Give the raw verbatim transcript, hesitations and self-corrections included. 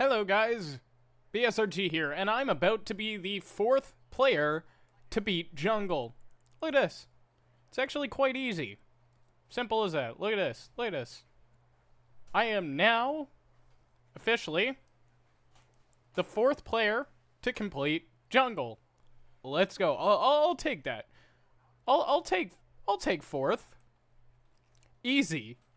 Hello guys, B S R G here, and I'm about to be the fourth player to beat Jungle. Look at this. It's actually quite easy. Simple as that. Look at this. Look at this. I am now, officially, the fourth player to complete Jungle. Let's go. I'll, I'll take that. I'll, I'll take, I'll take fourth. Easy.